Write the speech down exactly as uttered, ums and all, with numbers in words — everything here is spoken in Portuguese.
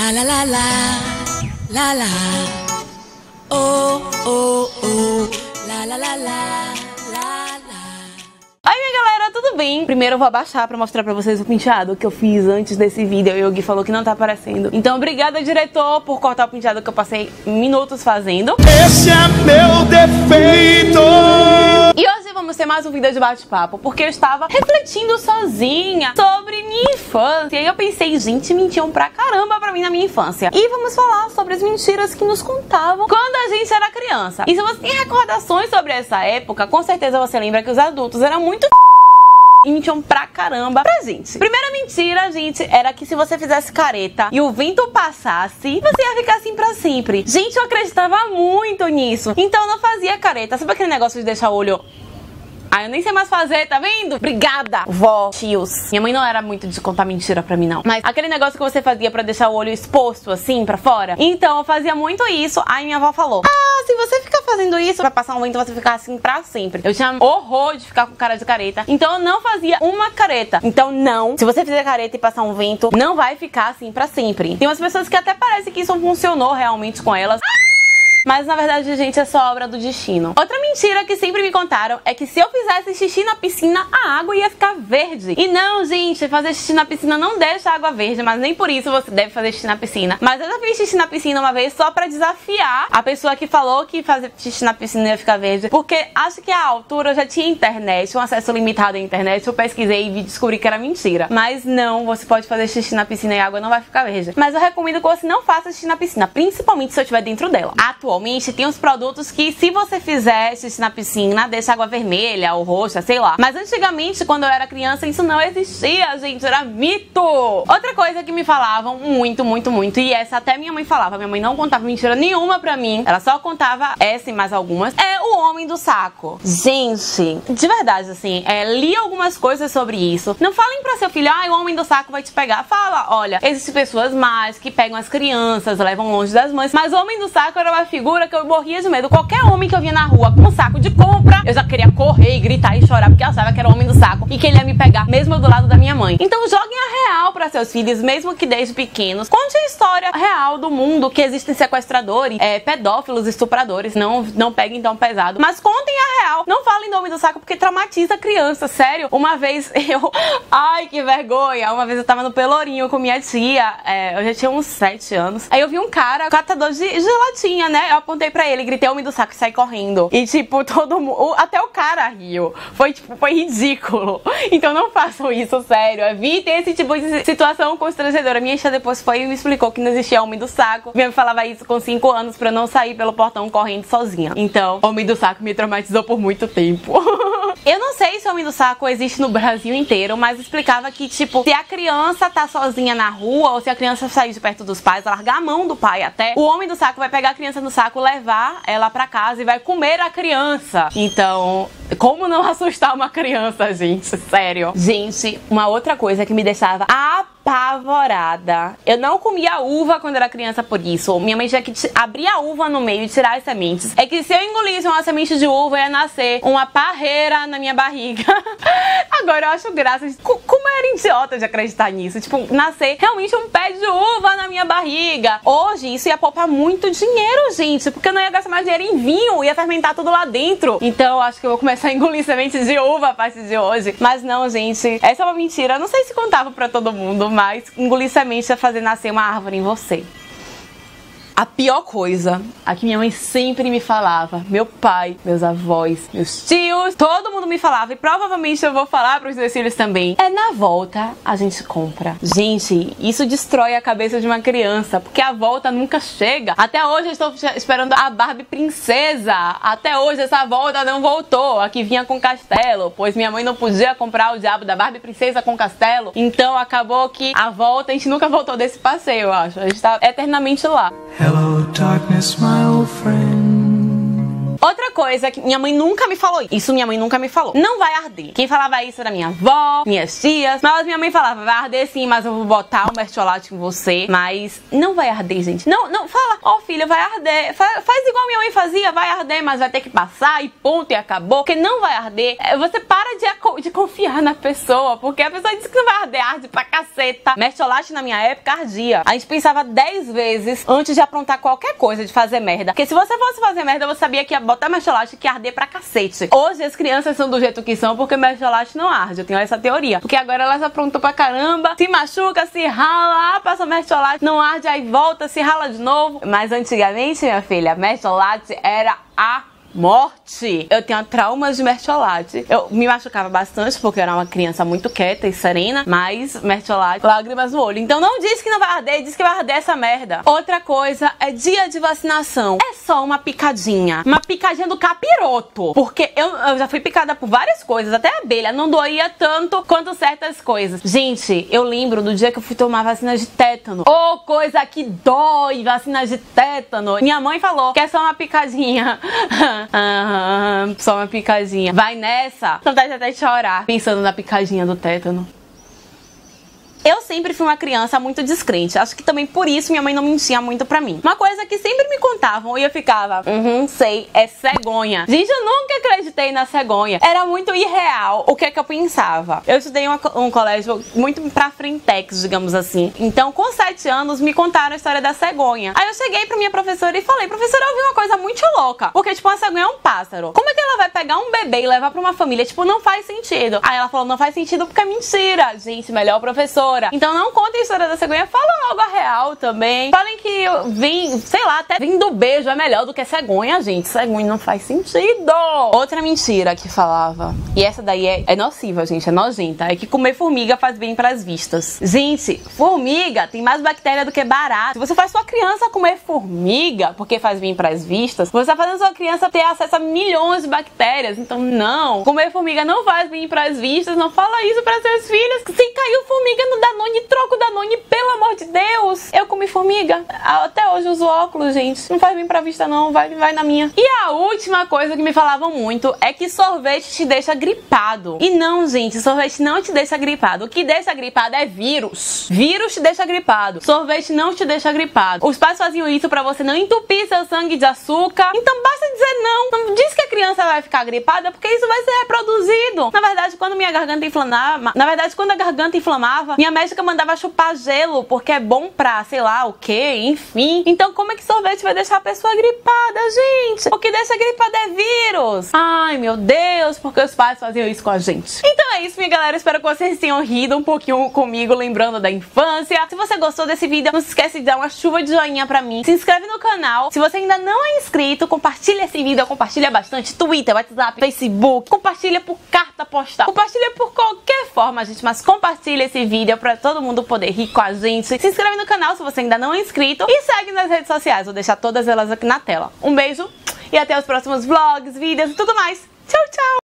La la la la, la la, oh oh oh, la la la la, la la. Oi minha galera, tudo bem? Primeiro eu vou abaixar pra mostrar pra vocês o penteado que eu fiz antes desse vídeo e o Gui falou que não tá aparecendo. Então obrigada, diretor, por cortar o penteado que eu passei minutos fazendo. Esse é meu defeito! E hoje vamos ter mais um vídeo de bate-papo, porque eu estava refletindo sozinha sobre minha infância. E eu pensei, gente, mentiam pra caramba pra mim na minha infância. E vamos falar sobre as mentiras que nos contavam quando a gente era criança. E se você tem recordações sobre essa época, com certeza você lembra que os adultos eram muito e mentiam pra caramba pra gente. Primeira mentira, gente, era que se você fizesse careta e o vento passasse, você ia ficar assim pra sempre. Gente, eu acreditava muito nisso. Então eu não fazia careta. Sabe aquele negócio de deixar o olho... Ah, eu nem sei mais fazer, tá vendo? Obrigada, vó, tios. Minha mãe não era muito de contar mentira pra mim, não. Mas aquele negócio que você fazia pra deixar o olho exposto, assim, pra fora. Então, eu fazia muito isso. Aí minha avó falou, ah, se você ficar fazendo isso, vai passar um vento, você ficar assim pra sempre. Eu tinha horror de ficar com cara de careta. Então, eu não fazia uma careta. Então, não. Se você fizer careta e passar um vento, não vai ficar assim pra sempre. Tem umas pessoas que até parece que isso funcionou realmente com elas. Mas na verdade, gente, é só obra do destino. Outra mentira que sempre me contaram é que se eu fizesse xixi na piscina, a água ia ficar verde. E não, gente, fazer xixi na piscina não deixa a água verde, mas nem por isso você deve fazer xixi na piscina. Mas eu já fiz xixi na piscina uma vez só pra desafiar a pessoa que falou que fazer xixi na piscina ia ficar verde. Porque acho que a altura eu já tinha internet, um acesso limitado à internet, eu pesquisei e descobri que era mentira. Mas não, você pode fazer xixi na piscina e a água não vai ficar verde. Mas eu recomendo que você não faça xixi na piscina, principalmente se eu estiver dentro dela. Atualmente, tem uns produtos que se você fizer xixi na piscina, deixa água vermelha ou roxa, sei lá. Mas antigamente, quando eu era criança, isso não existia, gente, era mito. Outra coisa que me falavam muito, muito, muito, e essa até minha mãe falava, minha mãe não contava mentira nenhuma pra mim, ela só contava essa e mais algumas, é o homem do saco. Gente, de verdade, assim, é, li algumas coisas sobre isso. Não falem pra seu filho, ah, o homem do saco vai te pegar. Fala, olha, existem pessoas más que pegam as crianças, levam longe das mães, mas o homem do saco era uma figura que eu morria de medo. Qualquer homem que eu via na rua com um saco de compra, eu já queria correr e gritar e chorar, porque eu achava que era o homem do saco e que ele ia me pegar, mesmo do lado da minha mãe. Então joguem a real para seus filhos, mesmo que desde pequenos. Conte a história real do mundo, que existem sequestradores, é, pedófilos, estupradores. Não, não peguem tão pesado, mas contem a real. Não falem do homem do saco, porque traumatiza a criança, sério. Uma vez eu... Ai, que vergonha. Uma vez eu tava no Pelourinho com minha tia, é, eu já tinha uns sete anos. Aí eu vi um cara, catador de gelatinha, né? Eu apontei pra ele, gritei homem do saco e saí correndo. E tipo, todo mundo, até o cara riu. Foi tipo, foi ridículo. Então não façam isso, sério. Evitem esse tipo de situação constrangedora. Minha tia depois foi e me explicou que não existia homem do saco. Minha mãe falava isso com cinco anos pra não sair pelo portão correndo sozinha. Então, homem do saco me traumatizou por muito tempo. Eu não sei se o homem do saco existe no Brasil inteiro, mas explicava que, tipo, se a criança tá sozinha na rua, ou se a criança sair de perto dos pais, largar a mão do pai até, o homem do saco vai pegar a criança no saco, levar ela pra casa e vai comer a criança. Então, como não assustar uma criança, gente? Sério. Gente, uma outra coisa que me deixava apavorada. Eu não comia uva quando era criança por isso. Minha mãe tinha que abrir a uva no meio e tirar as sementes. É que se eu engolisse uma semente de uva, ia nascer uma parreira na minha barriga. Agora eu acho graça. Como eu era idiota de acreditar nisso. Tipo, nascer realmente um pé de uva na minha barriga. Hoje, isso ia poupar muito dinheiro, gente. Porque eu não ia gastar mais dinheiro em vinho. Ia fermentar tudo lá dentro. Então, eu acho que eu vou começar a engolir sementes de uva a partir de hoje. Mas não, gente. Essa é uma mentira. Eu não sei se contava pra todo mundo, mas engolir semente é fazer nascer uma árvore em você. A pior coisa, a que minha mãe sempre me falava, meu pai, meus avós, meus tios, todo mundo me falava, e provavelmente eu vou falar para os meus filhos também, é na volta a gente compra. Gente, isso destrói a cabeça de uma criança, porque a volta nunca chega. Até hoje eu estou esperando a Barbie princesa. Até hoje essa volta não voltou, a que vinha com castelo, pois minha mãe não podia comprar o diabo da Barbie princesa com castelo. Então acabou que a volta, a gente nunca voltou desse passeio, eu acho. A gente tá eternamente lá. Hello, darkness, my old friend. Outra coisa que minha mãe nunca me falou. Isso minha mãe nunca me falou. Não vai arder. Quem falava isso era minha avó, minhas tias. Mas minha mãe falava, vai arder sim, mas eu vou botar o mertiolate em você. Mas não vai arder, gente. Não, não, fala, ó, oh, filha, vai arder. Faz, faz igual minha mãe fazia, vai arder, mas vai ter que passar e ponto, e acabou. Porque não vai arder. Você para de, de confiar na pessoa, porque a pessoa diz que não vai arder, arde pra caceta. Mertiolate na minha época ardia. A gente pensava dez vezes antes de aprontar qualquer coisa, de fazer merda. Porque se você fosse fazer merda, você sabia que ia botar mertiolate que ia arder pra cacete. Hoje as crianças são do jeito que são porque mertiolate não arde. Eu tenho essa teoria. Porque agora elas aprontam pra caramba, se machuca, se rala, ah, passa mertiolate, não arde, aí volta, se rala de novo. Mas antigamente, minha filha, mertiolate era a morte. Eu tenho traumas de mertiolate. Eu me machucava bastante porque eu era uma criança muito quieta e serena, mas mertiolate, lágrimas no olho. Então não diz que não vai arder, diz que vai arder essa merda. Outra coisa é dia de vacinação. É só uma picadinha. Uma picadinha do capiroto. Porque eu, eu já fui picada por várias coisas, até abelha. Não doía tanto quanto certas coisas. Gente, eu lembro do dia que eu fui tomar vacina de tétano. Ô, oh, coisa que dói, vacina de tétano. Minha mãe falou que é só uma picadinha. Aham, só uma picadinha. Vai nessa. Vontade até de chorar pensando na picadinha do tétano. Eu sempre fui uma criança muito descrente. Acho que também por isso minha mãe não mentia muito pra mim. Uma coisa que sempre me contavam e eu ficava, uhum, sei, é cegonha. Gente, eu nunca acreditei na cegonha. Era muito irreal o que é que eu pensava. Eu estudei uma, um colégio muito pra frentex, digamos assim. Então, com sete anos, me contaram a história da cegonha. Aí eu cheguei pra minha professora e falei, professora, eu vi uma coisa muito louca. Porque, tipo, uma cegonha é um pássaro. Como é que ela vai pegar um bebê e levar pra uma família? Tipo, não faz sentido. Aí ela falou, não faz sentido porque é mentira. Gente, melhor professora. Então não contem a história da cegonha, falam logo a real também. Falem que eu vim, sei lá, até vim do beijo é melhor do que cegonha, gente. Cegonha não faz sentido. Outra mentira que falava, e essa daí é, é nociva, gente, é nojenta, é que comer formiga faz bem pras vistas. Gente, formiga tem mais bactéria do que barato. Se você faz sua criança comer formiga porque faz bem pras vistas, você tá fazendo sua criança ter acesso a milhões de bactérias. Então não, comer formiga não faz bem pras vistas. Não fala isso para seus filhos. Se caiu formiga no Danone, troca o Danone, pelo amor de Deus. Eu comi formiga. Até hoje uso óculos, gente. Não faz bem pra vista não, vai, vai na minha. E a última coisa que me falavam muito é que sorvete te deixa gripado. E não, gente, sorvete não te deixa gripado. O que deixa gripado é vírus. Vírus te deixa gripado. Sorvete não te deixa gripado. Os pais faziam isso pra você não entupir seu sangue de açúcar. Então basta dizer não. Não diz que a criança vai ficar gripada porque isso vai ser reproduzido. Na verdade, quando minha garganta inflamava, na verdade, quando a garganta inflamava, minha médica mandava chupar gelo, porque é bom pra, sei lá, o que, enfim. Então como é que sorvete vai deixar a pessoa gripada, gente? O que deixa gripada é vírus. Ai, meu Deus, porque os pais faziam isso com a gente. Então é isso, minha galera. Espero que vocês tenham rido um pouquinho comigo, lembrando da infância. Se você gostou desse vídeo, não se esquece de dar uma chuva de joinha pra mim. Se inscreve no canal. Se você ainda não é inscrito, compartilha esse vídeo, compartilha bastante. Twitter, WhatsApp, Facebook. Compartilha por carta postal. Compartilha por qualquer forma, gente, mas compartilha esse vídeo pra todo mundo poder rir com a gente. Se inscreve no canal se você ainda não é inscrito e segue nas redes sociais. Vou deixar todas elas aqui na tela. Um beijo e até os próximos vlogs, vídeos e tudo mais. Tchau, tchau!